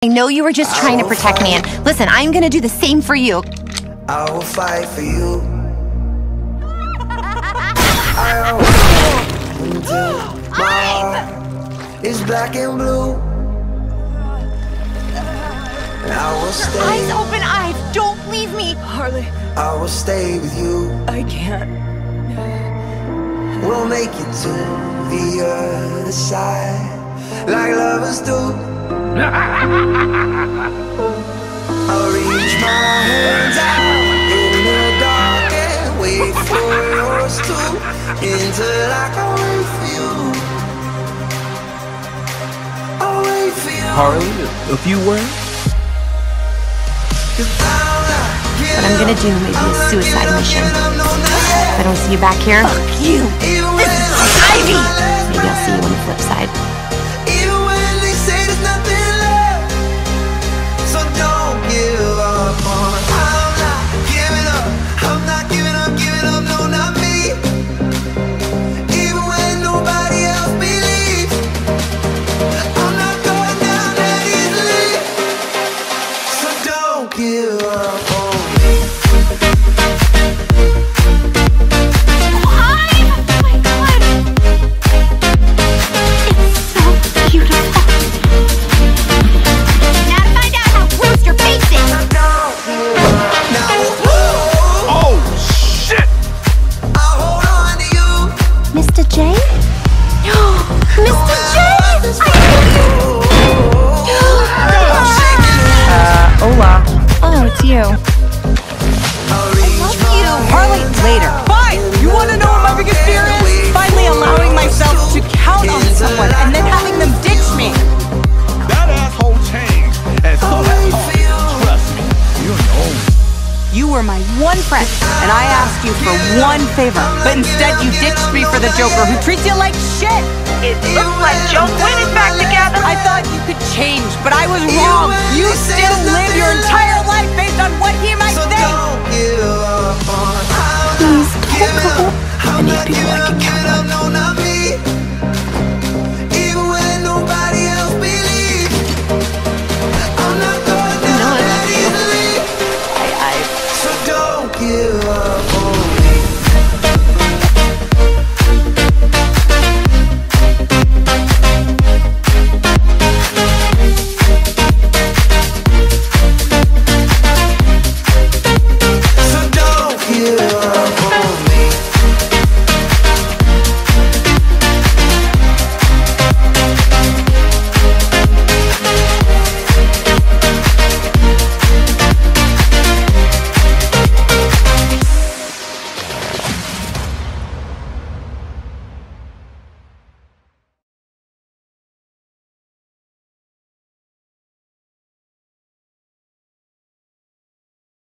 I know you were just trying to protect me, and listen, I'm gonna do the same for you. I will fight for you. I will fight until my heart is black and blue. And I will stay. Eyes open, eyes. Don't leave me. Harley, I will stay with you. I can't. We'll make it to the other side, like lovers do. I'll reach my hands out in the dark and wait for yours to, until I can wait for you. I'll wait for you. Harley, a few words? What I'm gonna do may be a suicide mission. If I don't see you back here, fuck you. This is Ivy. Maybe I'll see you on the flip side. Even when they say there's nothing left, so don't give up on. I'm not giving up. I'm not giving up, no, not me. Even when nobody else believes, I'm not going down that easily. So don't give up on me. Mr. J? Mr. J! Hola. Oh, it's you. Harley, later. Fine! You want to know what my biggest fear is? Finally allowing myself to count on someone and then having them ditch me. That asshole changed, and so that Harley. Trust me, you know. You were my one friend, and I asked you for one favor, but instead you ditched me for the Joker who treats you like shit. It looks like Joe Quinn is back together. I thought you could change, but I was wrong. You still live your entire life based on what he might think. Please, don't go. I need people I can count on.